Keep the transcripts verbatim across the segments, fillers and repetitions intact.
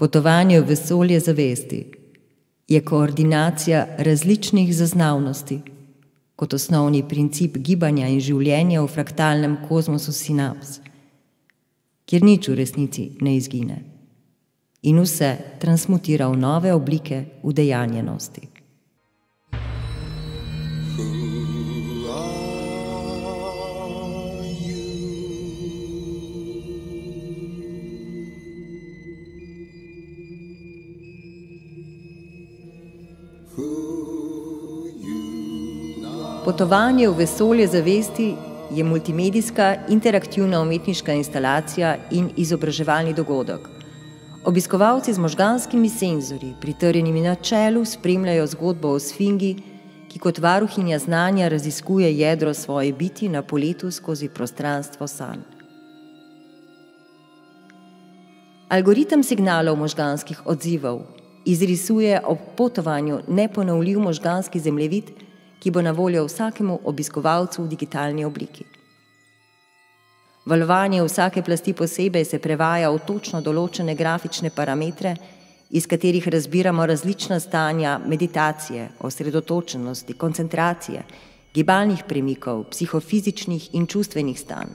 Potovanje v vesolje zavesti je koordinacija različnih zaznavnosti kot osnovni princip gibanja in življenja v fraktalnem kozmosu sinaps, kjer nič v resnici ne izgine in vse transmutira v nove oblike udejanjenosti. Potovanje v vesolje zavesti je multimedijska, interaktivna umetniška instalacija in izobraževalni dogodek. Obiskovalci z možganskimi senzorji, pritrjenimi na čelu, spremljajo zgodbo o Sfingi, ki kot varuhinja znanja raziskuje jedro svoje biti na poletu skozi prostranstvo sanj. Algoritem signalov možganskih odzivov izrisuje ob potovanju neponovljiv možganski zemljevid, ki bo na voljo vsakemu obiskovalcu v digitalni obliki. Valovanje vsake plasti posebej se prevaja v točno določene grafične parametre, iz katerih razbiramo različna stanja meditacije, osredotočenosti, koncentracije, gibalnih premikov, psihofizičnih in čustvenih stanj.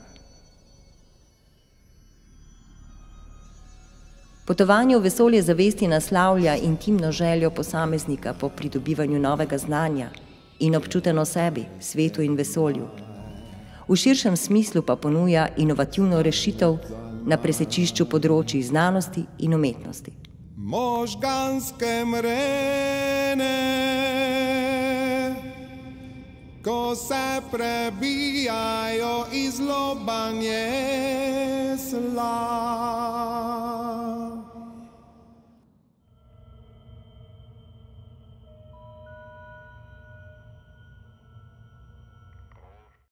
Potovanje v vesolje zavesti naslavlja intimno željo posameznika po pridobivanju novega znanja in občuteno sebi, svetu in vesolju. V širšem smislu pa ponuja inovativno rešitev na presečišču področij znanosti in umetnosti. Možganske mrene, ko se prebijajo iz lobanje sla.